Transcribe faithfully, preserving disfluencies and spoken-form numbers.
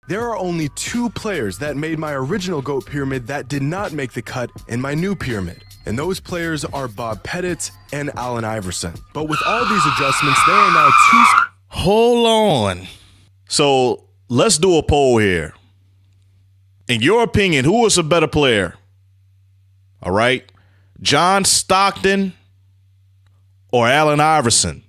There are only two players that made my original GOAT pyramid that did not make the cut in my new pyramid. And those players are Bob Pettit and Allen Iverson. But with all these adjustments, there are now two... Hold on. So let's do a poll here. In your opinion, who is a better player? All right. John Stockton or Allen Iverson?